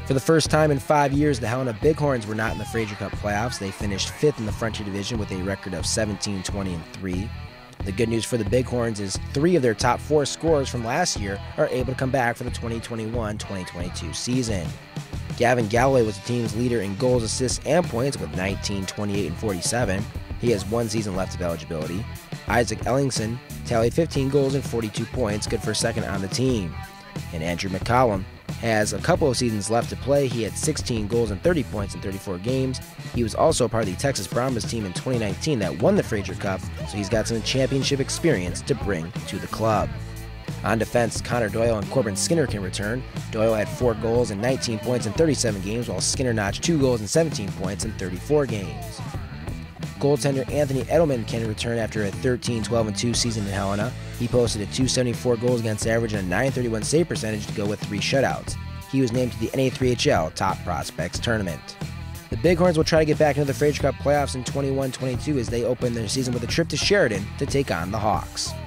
For the first time in 5 years, the Helena Bighorns were not in the Fraser Cup playoffs. They finished 5th in the Frontier Division with a record of 17-20-3. The good news for the Bighorns is 3 of their top 4 scorers from last year are able to come back for the 2021-2022 season. Gavin Galloway was the team's leader in goals, assists, and points with 19, 28, and 47. He has 1 season left of eligibility. Isaac Ellingson tallied 15 goals and 42 points, good for second on the team. And Andrew McCollum has a couple of seasons left to play. He had 16 goals and 30 points in 34 games. He was also part of the Texas Brahmas team in 2019 that won the Fraser Cup, so he's got some championship experience to bring to the club. On defense, Connor Doyle and Corbin Skinner can return. Doyle had 4 goals and 19 points in 37 games, while Skinner notched 2 goals and 17 points in 34 games. Goaltender Anthony Edelman can return after a 13-12-2 season in Helena. He posted a .274 goals against average and a .931 save percentage to go with 3 shutouts. He was named to the NA3HL Top Prospects Tournament. The Bighorns will try to get back into the Fraser Cup playoffs in 21-22 as they open their season with a trip to Sheridan to take on the Hawks.